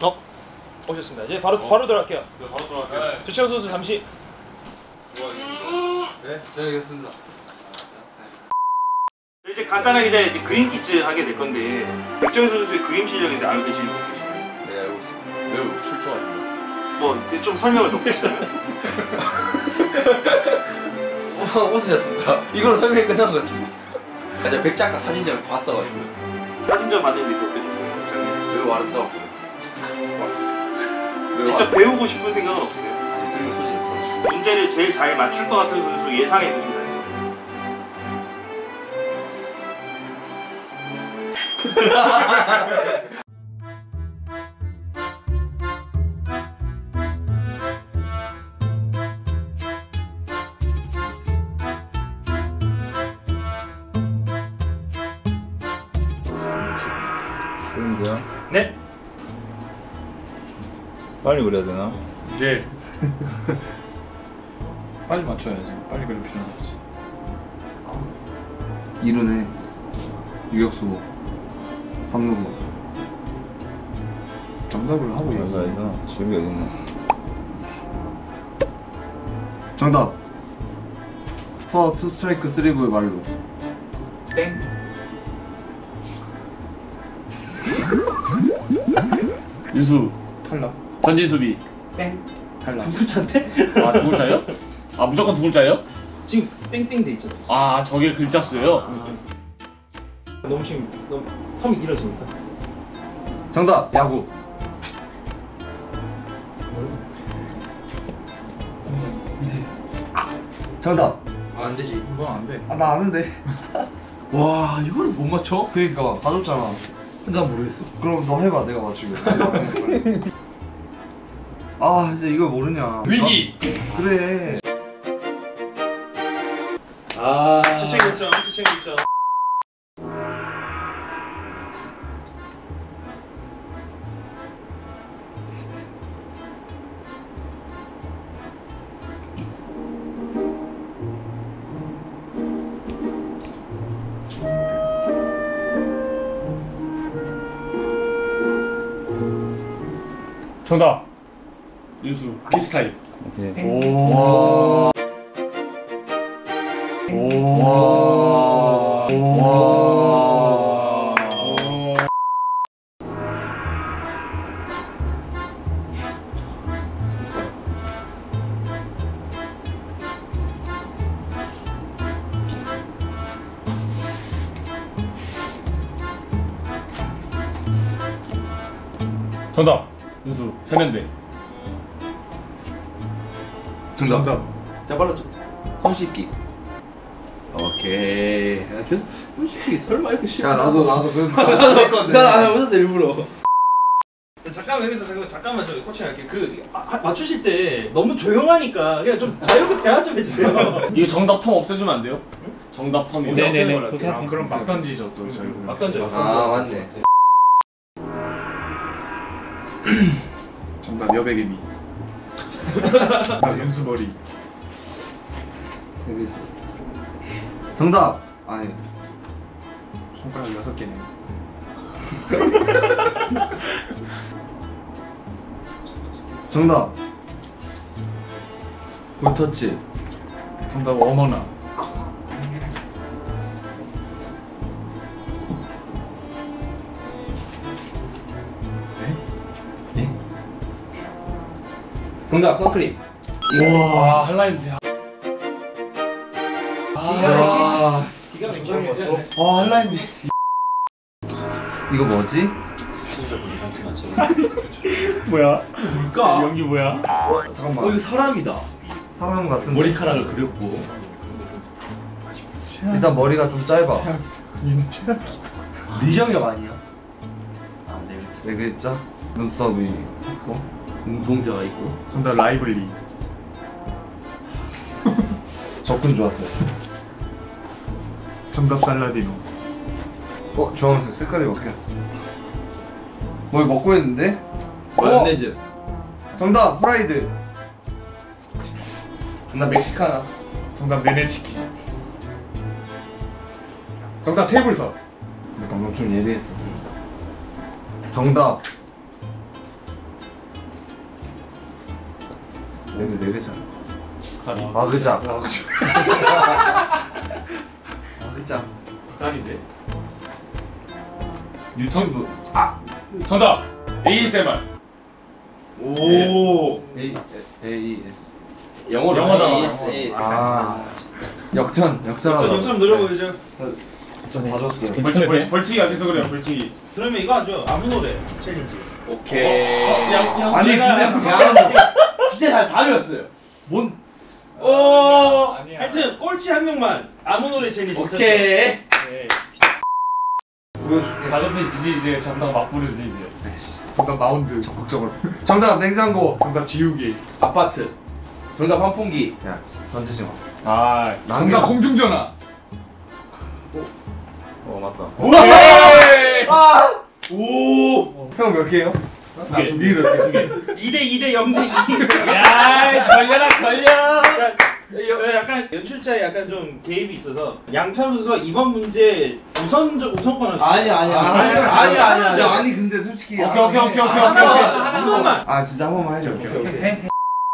오셨습니다. 이제 바로 들어갈게요. 네, 바로 들어갈게요. 조치영 선수 잠시. 네, 제가 하겠습니다. 이제 간단하게 이제 그림 퀴즈 하게 될 건데 조치영 선수의 그림 실력에 대해 알고 계시는 분 계신가요? 네, 알고 있습니다. 매우 출중한 것 같습니다. 뭐 좀 설명을 더 해주시나요? 웃으셨습니다. 이걸로 설명이 끝난 것 같은데. 제가 백작가 사진전을 봤어가지고 사진전 봤는데 어떠셨어요? 장면. 매우 아름다웠고요. 직접 배우고 싶은 생각은 없으세요? 아직 그림 소질이 없어가지고. 문제를 제일 잘 맞출 것 같은 선수 예상해 보신다. 그런데요? 네. 빨리 그려야 되나? 이제 빨리 맞춰야지. 빨리 그릴 필요는 없지. 이루네 유격수 3루구 정답을 하고 여기가 얘기해. 있나? 지금이 어딨나? 정답 투아웃 투 스트라이크 3볼의 말로 땡. 유수 탈락. 전진 수비 땡. 탈락. 두 글자인데? 아, 두 글자요? 아, 무조건 두 글자예요? 지금 땡땡 돼 있잖아. 아, 저게 글자 수예요? 너무 지금 너무 텀이 길어지니까. 정답 야구 정답 아, 안 되지. 이건 안 돼. 아 나 아는데 와, 이걸 못 맞춰? 그니까 다 줬잖아 난 모르겠어. 그럼 너 해봐 내가 맞추게 아 진짜 이걸 모르냐 위기. 그래 아. 최신 1점, 최신 1점. 정답. 유수 비스타입. 오케이. 오. 정답. 유수 세면대. 정답. 자, 빨라 좀. 손씻기. 오케이. 야, 계속 손씻기 설마 이렇게 쉬워? 야 나도 그래서 안 했거든 나안 웃었어 일부러. 잠깐만 여기서 잠깐만 저 코칭할게. 맞추실 때 너무 조용하니까 그냥 좀 자유롭게 대화 좀 해주세요. 이거 정답 텀 없애주면 안 돼요? 정답 텀이. 네네네. 아, 그럼 막 던지죠 또 저희. 막 던져. 아, 맞네. 정답 여백개미. 정답 윤수머리. 재밌어 정답 아니 손가락 6개네. 정답 볼터치 정답 어머나. 정답 선크림. 와 할라인드. 기가 막히게. 와 할라인드. 이거 뭐지? 뭐야? 뭘까? 연기 뭐야? 잠깐만 이거 사람이다. 사람 같은데 머리카락을 그렸고. 일단 머리가 좀 짧아 리정혁 아니야? 아, 네. 네 글자 눈썹이 있고 눈동자가 있고. 정답 라이블리. 접근 좋았어요 정답 살라디노. 주황색 색깔이 바뀌었어 뭘 먹고 있는데? 마요네즈. 정답 프라이드 정답 멕시카나. 정답 네네치킨. 정답 테이블석. 근데 방금 좀 예리했어 정답 네 개잖아. 다리. 마그작. 마그작. 닭다리인데. 유튜브. 정답. ASMR. 오. AES. 영어로 영어잖아. 아. 역전하다. 점점 늘어보이죠. 좀 봐줬어요. 벌칙이 안 돼서 그래요. 벌칙이. 그러면 이거 하죠. 아무 노래 챌린지. 오케이. 아니 근데 미안한데 진짜 잘 다녔어요. 뭔? 오. 하여튼 꼴찌 한 명만 아무 노래 챌린지. 오케이. 보여줄게. 다급해 지지 이제 정답 맞부르지 이제. 정답 마운드. 적극적으로. 정답 냉장고. 정답 지우개. 아파트. 정답 환풍기. 야 던지지 마. 아. 정답 공중전화. 맞다. 오케이. 오. 형 몇 개요? 두 개. 니 몇 개? 2대 0대 2. 야, 걸려라 걸려. 저 약간 연출자에 약간 좀 개입이 있어서 양참 선수가 이번 문제 우선권 하시죠. 아니 근데 솔직히 오케이. 한 번만. 아 진짜 한 번만 해줘. 오케이.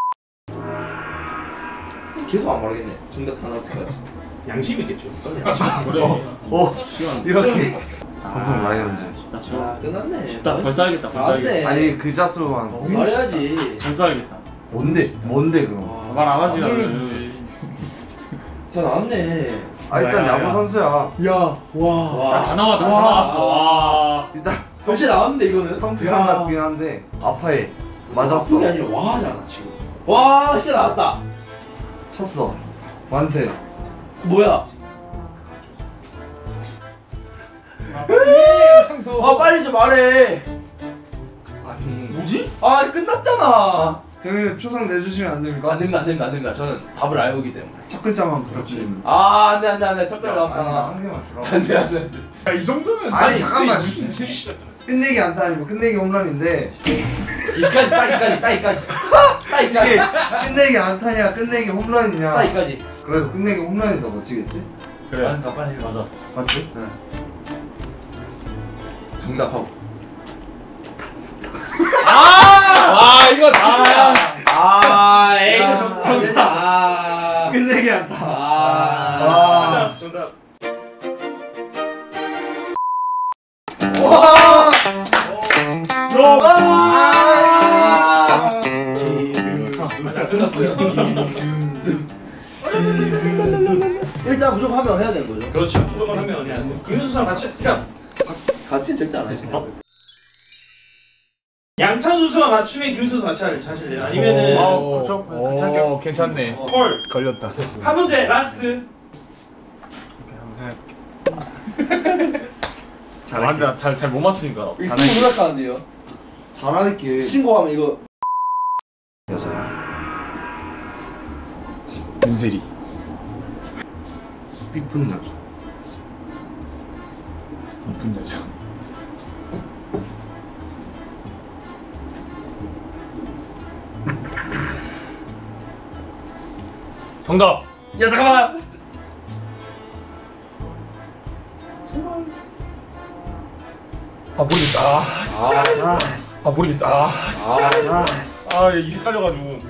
계속 안 모르겠네. 정답 하나부터까지. 양심 있겠죠. 오 이렇게. 방송 라이온즈. 아 끝났네. 벌써 알겠다. 맞네. 아니 글자 수만. 말해야지. 벌써 알겠다. 뭔데 그럼? 말 안 하지 나는. 다 나왔네. 아 일단 야. 야구 선수야. 와. 다 나왔어. 와. 일단 솔직히 나왔는데 이거는. 성피한 같긴 한데 아파해. 맞았어. 그게 아니라 와잖아 지금. 와 진짜 나왔다. 쳤어. 완세. 뭐야? 창소. 아 빨리 좀 말해. 아니. 뭐지? 아 끝났잖아. 형님 초상 내주시면 안 됩니까? 안 됩니다. 저는 답을 알고 있기 때문에. 첫 글자만 부탁드립니다. 아 안돼. 첫 번째 아니 나왔잖아. 한 개만 주라고. 안돼. 야, 이 정도면. 아니 잠깐만. 끝내기 안타 아니고 끝내기 홈런인데 이까지 따이까지. 이게 끝내기 안타냐 끝내기 홈런이냐. 따이까지. 그래서 끝내기 홈런이 더 멋지겠지? 그래. 그러니까 빨리 해. 맞아. 맞지? 정답하고. 아, 이거 진짜. 이거 야. 줬어 안 된다. 끝내기 안타. 아. 정답. 와. 끝났어요. 일단 무조건 하면 해야 되는 거죠. 그렇죠. 무조건 하면 해야 돼. 김윤수랑 같이 그냥 같이 절대 안 하시네. 양찬 선수가 맞추면 김윤수 선수 같이 하실래요? 아니면은 그렇죠. 괜찮네. 콜. 걸렸다. 한 문제 라스트. 잘한다. 잘 못 맞추니까. 익숙 노력하는데요. 잘할게. 신고하면 이거. 여자야. 윤세리. 이쁜 여자. 이쁜 여자. 정답. 야 잠깐만. 아 모르겠다. 아 모르겠어. 이게 헷갈려가지고.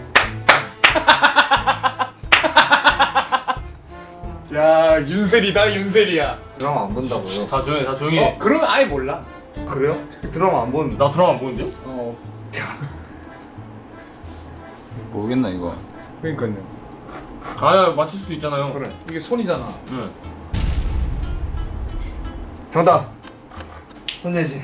야 윤세리다 윤세리야. 드라마 안 본다고요? 다 조용히 해. 그러면 아예 몰라. 그래요? 드라마 안 보는. 나 드라마 안 보는데? 모르겠나 이거. 그러니까요. 아 맞출 수도 있잖아요. 그래. 이게 손이잖아. 응. 정답. 손예진.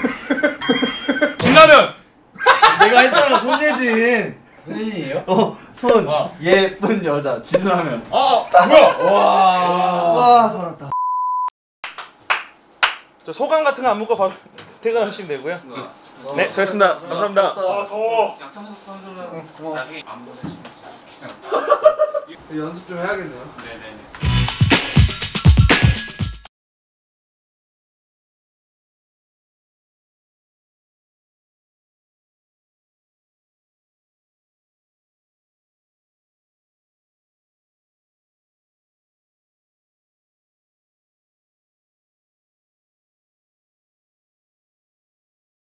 진라면. 내가 했잖아 손예진. 선생님이에요? 손 아. 예쁜 여자 진라면. 뭐야? 와 살았다. 저 소감 같은 거 안 묻고 바로 퇴근하시면 되고요. 네, 수고했습니다. 감사합니다. 아 더워. 연습 좀 해야겠네요.